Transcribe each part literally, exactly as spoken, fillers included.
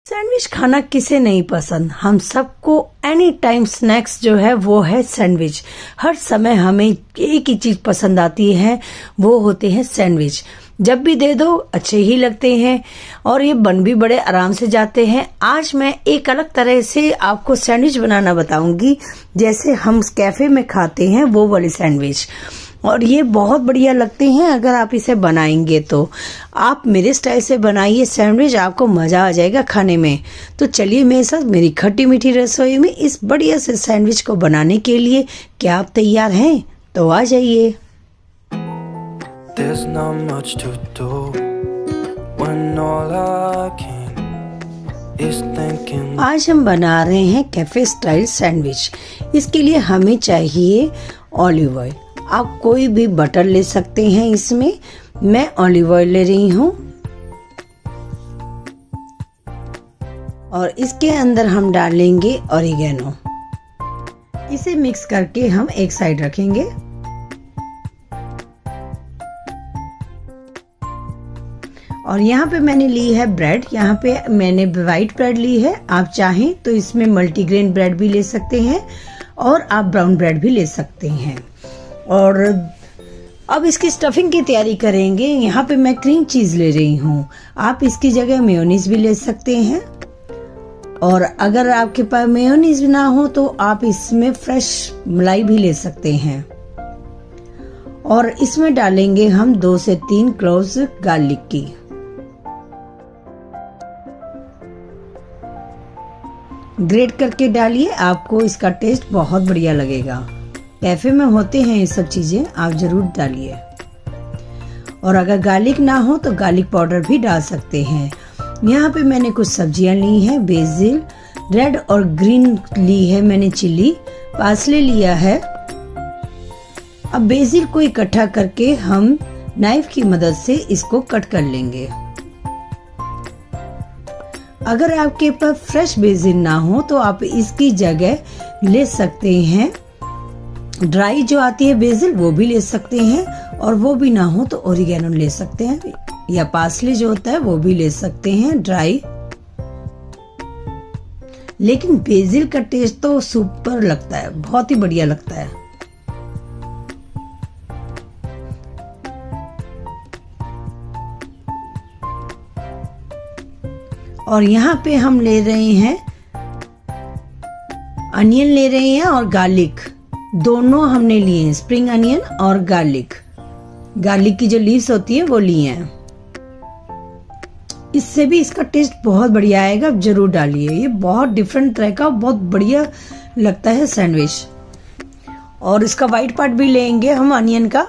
Sandwich खाना किसे नहीं पसंद। हम सबको एनी टाइम स्नैक्स जो है वो है सैंडविच। हर समय हमें एक ही चीज पसंद आती है, वो होते हैं सैंडविच। जब भी दे दो अच्छे ही लगते हैं और ये बन भी बड़े आराम से जाते हैं। आज मैं एक अलग तरह से आपको सैंडविच बनाना बताऊंगी, जैसे हम कैफे में खाते हैं वो वाले सैंडविच। और ये बहुत बढ़िया लगते हैं अगर आप इसे बनाएंगे तो। आप मेरे स्टाइल से बनाइए सैंडविच, आपको मजा आ जाएगा खाने में। तो चलिए मेरे साथ मेरी खट्टी मीठी रसोई में इस बढ़िया से सैंडविच को बनाने के लिए। क्या आप तैयार हैं? तो आ जाइए। There's not much to do when all I can is thinking। आज हम बना रहे हैं कैफे स्टाइल सैंडविच। इसके लिए हमें चाहिए ऑलिव ऑयल। आप कोई भी बटर ले सकते हैं इसमें, मैं ऑलिव ऑयल ले रही हूँ। और इसके अंदर हम डालेंगे ऑरिगेनो। इसे मिक्स करके हम एक साइड रखेंगे। और यहाँ पे मैंने ली है ब्रेड। यहाँ पे मैंने व्हाइट ब्रेड ली है। आप चाहें तो इसमें मल्टीग्रेन ब्रेड भी ले सकते हैं और आप ब्राउन ब्रेड भी ले सकते हैं। और अब इसकी स्टफिंग की तैयारी करेंगे। यहाँ पे मैं क्रीम चीज ले रही हूँ। आप इसकी जगह मेयोनीज भी ले सकते हैं। और अगर आपके पास मेयोनीज ना हो तो आप इसमें फ्रेश मलाई भी ले सकते हैं। और इसमें डालेंगे हम दो से तीन क्लोव्स गार्लिक की। ग्रेट करके डालिए, आपको इसका टेस्ट बहुत बढ़िया लगेगा। कैफे में होते हैं ये सब चीजें, आप जरूर डालिए। और अगर गार्लिक ना हो तो गार्लिक पाउडर भी डाल सकते हैं। यहाँ पे मैंने कुछ सब्जियां ली हैं, बेसिल, रेड और ग्रीन ली है मैंने चिली, पार्सले लिया है। अब बेसिल को इकट्ठा करके हम नाइफ की मदद से इसको कट कर लेंगे। अगर आपके पास फ्रेश बेसिल ना हो तो आप इसकी जगह ले सकते हैं ड्राई जो आती है बेसिल, वो भी ले सकते हैं। और वो भी ना हो तो ओरिगेनो ले सकते हैं, या पार्सले जो होता है वो भी ले सकते हैं ड्राई। लेकिन बेसिल का टेस्ट तो सुपर लगता है, बहुत ही बढ़िया लगता है। और यहाँ पे हम ले रहे हैं अनियन ले रहे हैं और गार्लिक, दोनों हमने लिए हैं, स्प्रिंग अनियन और गार्लिक। गार्लिक की जो लीव्स होती है वो लिए हैं। इससे भी इसका टेस्ट बहुत बढ़िया आएगा, आप जरूर डालिए। ये बहुत डिफरेंट तरह का बहुत बढ़िया लगता है सैंडविच। और इसका व्हाइट पार्ट भी लेंगे हम अनियन का।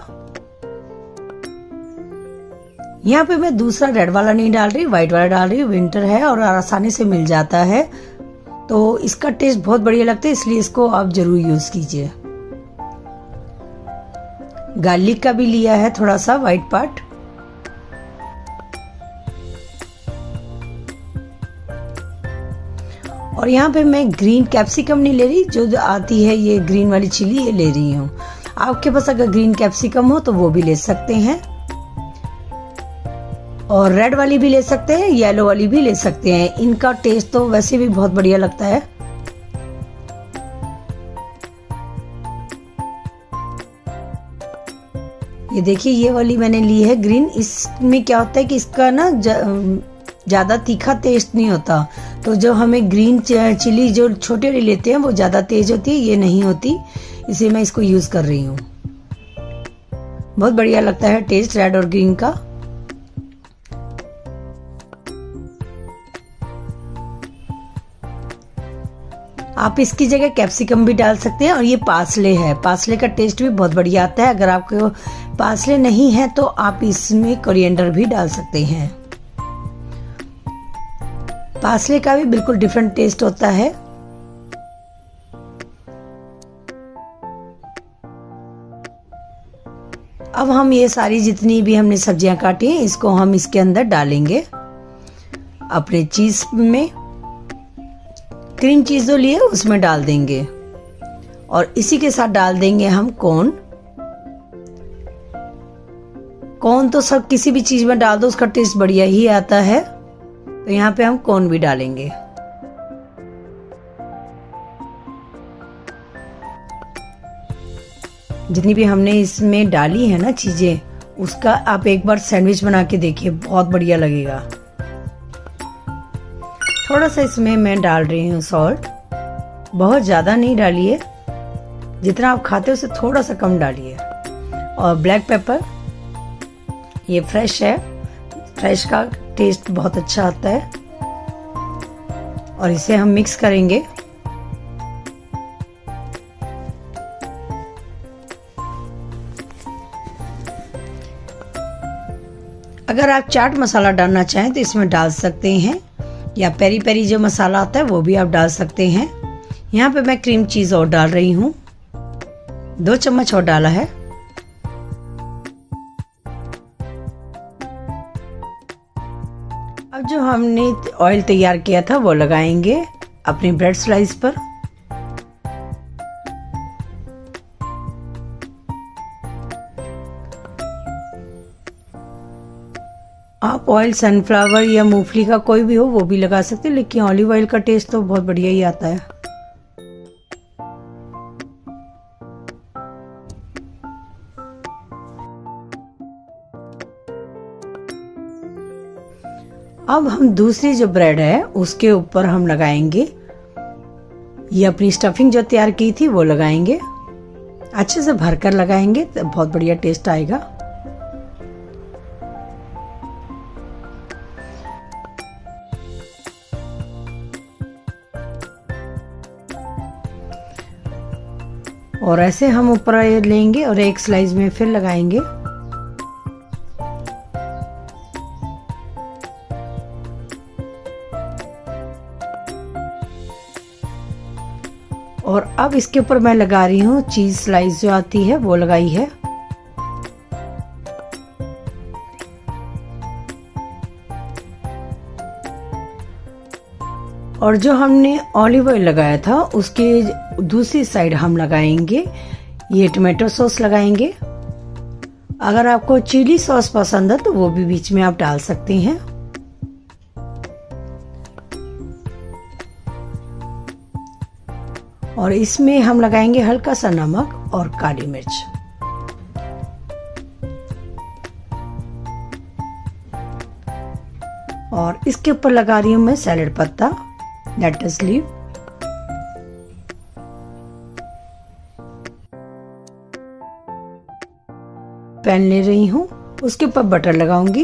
यहाँ पे मैं दूसरा रेड वाला नहीं डाल रही, व्हाइट वाला डाल रही हूँ। विंटर है और आसानी से मिल जाता है, तो इसका टेस्ट बहुत बढ़िया लगता है, इसलिए इसको आप जरूर यूज कीजिए। गार्लिक का भी लिया है थोड़ा सा व्हाइट पार्ट। और यहाँ पे मैं ग्रीन कैप्सिकम नहीं ले रही, जो आती है ये ग्रीन वाली चिली, ये ले रही हूँ। आपके पास अगर ग्रीन कैप्सिकम हो तो वो भी ले सकते हैं। और रेड वाली भी ले सकते हैं, येलो वाली भी ले सकते हैं। इनका टेस्ट तो वैसे भी बहुत बढ़िया लगता है। ये देखिए ये वाली मैंने ली है ग्रीन। इसमें क्या होता है कि इसका ना ज्यादा तीखा टेस्ट नहीं होता। तो जो हमें ग्रीन चिली जो छोटे वाली लेते हैं वो ज्यादा तेज होती है, ये नहीं होती, इसलिए मैं इसको यूज कर रही हूँ। बहुत बढ़िया लगता है टेस्ट रेड और ग्रीन का। आप इसकी जगह कैप्सिकम भी डाल सकते हैं। और ये पार्सले है, पार्सले का टेस्ट भी बहुत बढ़िया आता है। अगर आपको पार्सले नहीं है तो आप इसमें कोरिएंडर भी डाल सकते हैं। पार्सले का भी बिल्कुल डिफरेंट टेस्ट होता है। अब हम ये सारी जितनी भी हमने सब्जियां काटी हैं इसको हम इसके अंदर डालेंगे अपने चीज में। क्रीम चीज जो लिए उसमें डाल देंगे और इसी के साथ डाल देंगे हम कॉर्न। कॉर्न तो सब किसी भी चीज में डाल दो उसका टेस्ट बढ़िया ही आता है। तो यहाँ पे हम कॉर्न भी डालेंगे। जितनी भी हमने इसमें डाली है ना चीजें, उसका आप एक बार सैंडविच बना के देखिए, बहुत बढ़िया लगेगा। थोड़ा सा इसमें मैं डाल रही हूँ सॉल्ट, बहुत ज्यादा नहीं डालिए, जितना आप खाते हो उससे थोड़ा सा कम डालिए। और ब्लैक पेपर, ये फ्रेश है, फ्रेश का टेस्ट बहुत अच्छा आता है। और इसे हम मिक्स करेंगे। अगर आप चाट मसाला डालना चाहें तो इसमें डाल सकते हैं, या पेरी पेरी जो मसाला आता है वो भी आप डाल सकते हैं। यहाँ पे मैं क्रीम चीज और डाल रही हूँ, दो चम्मच और डाला है। अब जो हमने ऑयल तैयार किया था वो लगाएंगे अपनी ब्रेड स्लाइस पर। आप ऑयल सनफ्लावर या मूंगफली का कोई भी हो वो भी लगा सकते हैं, लेकिन ऑलिव ऑयल का टेस्ट तो बहुत बढ़िया ही आता है। अब हम दूसरी जो ब्रेड है उसके ऊपर हम लगाएंगे, ये अपनी स्टफिंग जो तैयार की थी वो लगाएंगे। अच्छे से भरकर लगाएंगे तो बहुत बढ़िया टेस्ट आएगा। और ऐसे हम ऊपर लेंगे और एक स्लाइस में फिर लगाएंगे। और अब इसके ऊपर मैं लगा रही हूँ चीज स्लाइस जो आती है वो लगाई है। और जो हमने ऑलिव ऑयल लगाया था उसके दूसरी साइड हम लगाएंगे ये टोमेटो सॉस लगाएंगे। अगर आपको चिली सॉस पसंद है तो वो भी बीच में आप डाल सकते हैं। और इसमें हम लगाएंगे हल्का सा नमक और काली मिर्च। और इसके ऊपर लगा रही हूं मैं सैलेड पत्ता, लेट्स लीव। पैन ले रही हूं, उसके ऊपर बटर लगाऊंगी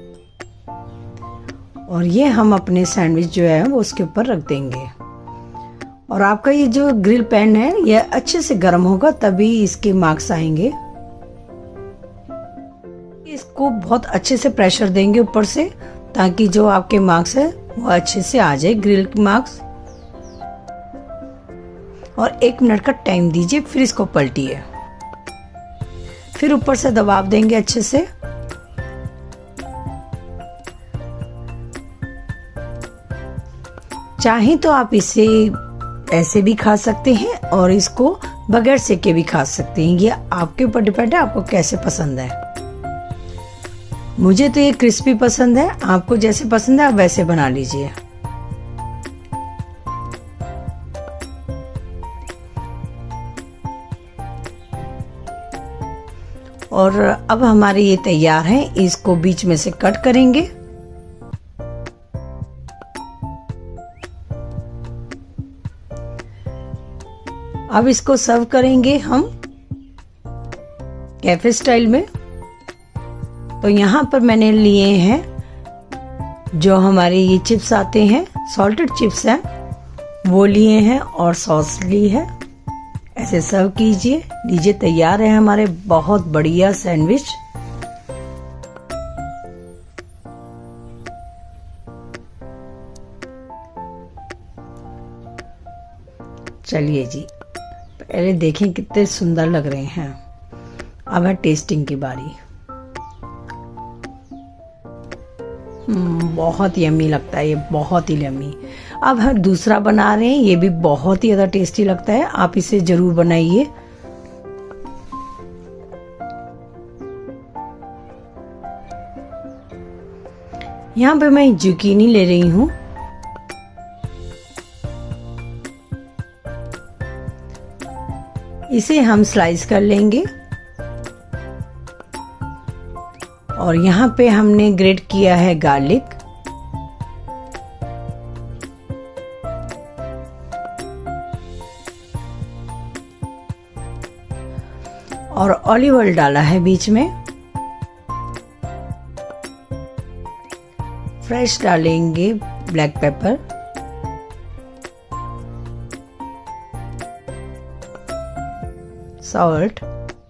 और ये हम अपने सैंडविच जो है वो उसके ऊपर रख देंगे। और आपका ये जो ग्रिल पैन है ये अच्छे से गर्म होगा तभी इसके मार्क्स आएंगे। इसको बहुत अच्छे से प्रेशर देंगे ऊपर से ताकि जो आपके मार्क्स है वो अच्छे से आ जाए, ग्रिल मार्क्स। और एक मिनट का टाइम दीजिए, फिर इसको पलटिए, फिर ऊपर से दबाव देंगे अच्छे से। चाहे तो आप इसे ऐसे भी खा सकते हैं और इसको बगैर सेके भी खा सकते हैं, ये आपके ऊपर डिपेंड है आपको कैसे पसंद है। मुझे तो ये क्रिस्पी पसंद है, आपको जैसे पसंद है आप वैसे बना लीजिए। और अब हमारे ये तैयार हैं, इसको बीच में से कट करेंगे। अब इसको सर्व करेंगे हम कैफे स्टाइल में। तो यहाँ पर मैंने लिए हैं जो हमारे ये चिप्स आते हैं, सॉल्टेड चिप्स हैं, वो लिए हैं और सॉस ली है। ऐसे सर्व कीजिए। लीजिए तैयार है हमारे बहुत बढ़िया सैंडविच। चलिए जी, पहले देखें कितने सुंदर लग रहे हैं। अब है टेस्टिंग की बारी। बहुत यम्मी लगता है ये, बहुत ही यम्मी। अब हम दूसरा बना रहे हैं, ये भी बहुत ही ज्यादा टेस्टी लगता है, आप इसे जरूर बनाइए। यहाँ पे मैं जुकीनी ले रही हूँ। इसे हम स्लाइस कर लेंगे और यहाँ पे हमने ग्रेट किया है गार्लिक। और ऑलिव ऑयल डाला है बीच में। फ्रेश डालेंगे ब्लैक पेपर। सॉल्ट।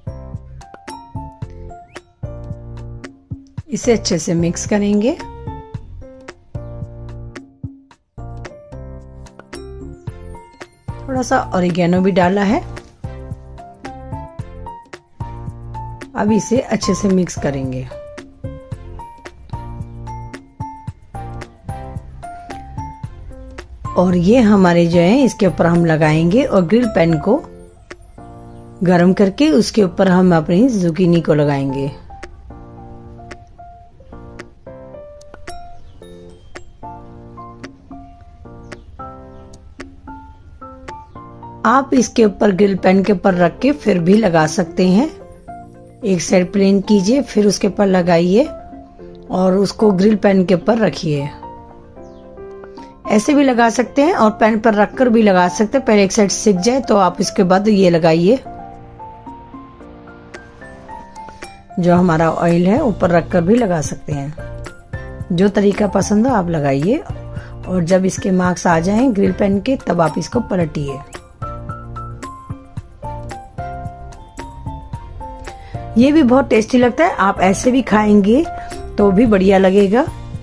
इसे अच्छे से मिक्स करेंगे। थोड़ा सा ऑरिगेनो भी डाला है। अब इसे अच्छे से मिक्स करेंगे। और ये हमारे जो है इसके ऊपर हम लगाएंगे और ग्रिल पैन को गरम करके उसके ऊपर हम अपनी जुकीनी को लगाएंगे। आप इसके ऊपर ग्रिल पैन के ऊपर रख के फिर भी लगा सकते हैं। एक साइड प्लेन कीजिए, फिर उसके ऊपर लगाइए और उसको ग्रिल पैन के ऊपर रखिए। ऐसे भी लगा सकते हैं और पैन पर रखकर भी लगा सकते हैं। पहले एक साइड सिक जाए तो आप इसके बाद ये लगाइए। जो हमारा ऑयल है ऊपर रखकर भी लगा सकते हैं। जो तरीका पसंद हो आप लगाइए और जब इसके मार्क्स आ जाएं ग्रिल पैन के तब आप इसको पलटिए। ये भी बहुत टेस्टी लगता है। आप ऐसे भी खाएंगे तो भी बढ़िया लगेगा।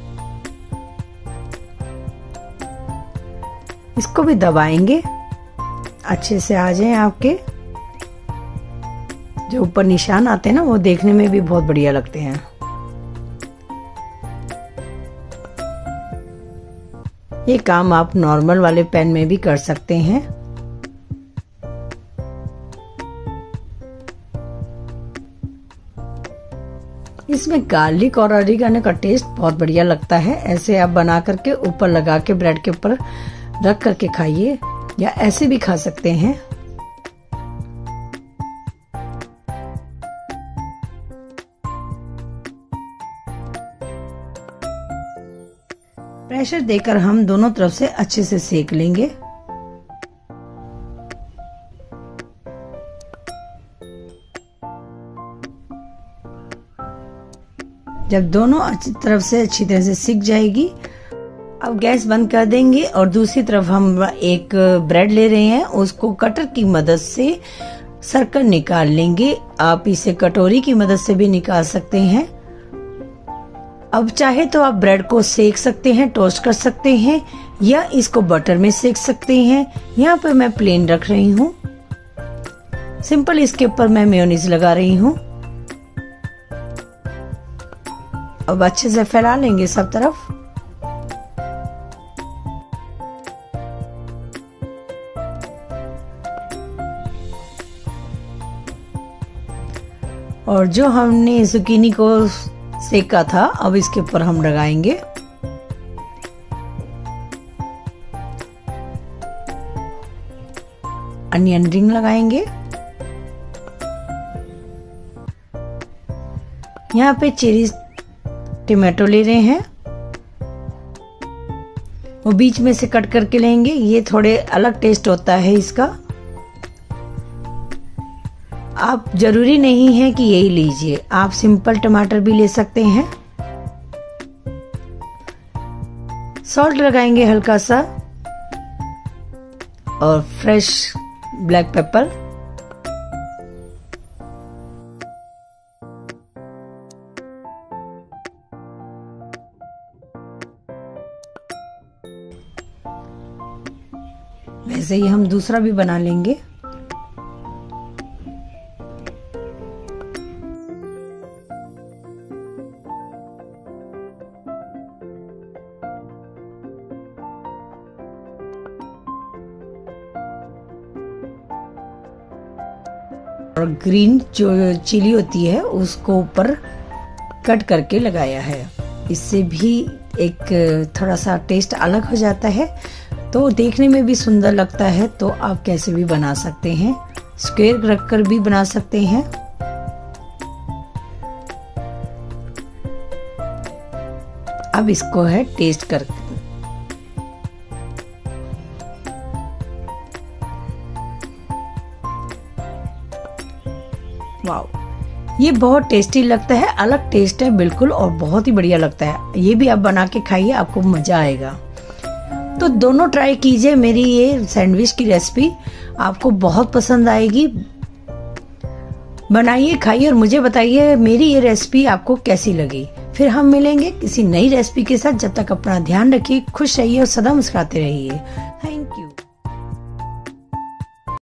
इसको भी दबाएंगे अच्छे से आ जाए। आपके जो ऊपर निशान आते हैं ना वो देखने में भी बहुत बढ़िया लगते हैं। ये काम आप नॉर्मल वाले पैन में भी कर सकते हैं। इसमें गार्लिक और ऑरिगेनो का टेस्ट बहुत बढ़िया लगता है। ऐसे आप बना करके ऊपर लगा के ब्रेड के ऊपर रख करके खाइए या ऐसे भी खा सकते हैं। प्रेशर देकर हम दोनों तरफ से अच्छे से सेक लेंगे। जब दोनों अच्छी तरफ से अच्छी तरह से सिक जाएगी अब गैस बंद कर देंगे और दूसरी तरफ हम एक ब्रेड ले रहे हैं, उसको कटर की मदद से सर्कल निकाल लेंगे। आप इसे कटोरी की मदद से भी निकाल सकते हैं। अब चाहे तो आप ब्रेड को सेक सकते हैं, टोस्ट कर सकते हैं या इसको बटर में सेक सकते हैं। यहाँ पर मैं प्लेन रख रही हूँ। सिंपल इसके ऊपर मैं मेयोनीज लगा रही हूँ। अब अच्छे से फैला लेंगे सब तरफ। और जो हमने जुकीनी को सेका था अब इसके ऊपर हम लगाएंगे। अनियन रिंग लगाएंगे। यहाँ पे चेरी टमाटो ले रहे हैं, वो बीच में से कट करके लेंगे। ये थोड़े अलग टेस्ट होता है इसका। आप जरूरी नहीं है कि यही लीजिए, आप सिंपल टमाटर भी ले सकते हैं। सॉल्ट लगाएंगे हल्का सा और फ्रेश ब्लैक पेपर। वैसे ही हम दूसरा भी बना लेंगे। और ग्रीन जो चिली होती है उसको ऊपर कट करके लगाया है। इससे भी एक थोड़ा सा टेस्ट अलग हो जाता है, तो देखने में भी सुंदर लगता है। तो आप कैसे भी बना सकते हैं, स्क्वायर रखकर भी बना सकते हैं। अब इसको है टेस्ट कर वाओ, ये बहुत टेस्टी लगता है, अलग टेस्ट है बिल्कुल और बहुत ही बढ़िया लगता है। ये भी आप बना के खाइए, आपको मजा आएगा। तो दोनों ट्राई कीजिए, मेरी ये सैंडविच की रेसिपी आपको बहुत पसंद आएगी। बनाइए, खाइए और मुझे बताइए मेरी ये रेसिपी आपको कैसी लगी। फिर हम मिलेंगे किसी नई रेसिपी के साथ। जब तक अपना ध्यान रखिए, खुश रहिए और सदा मुस्कुराते रहिए। Thank you.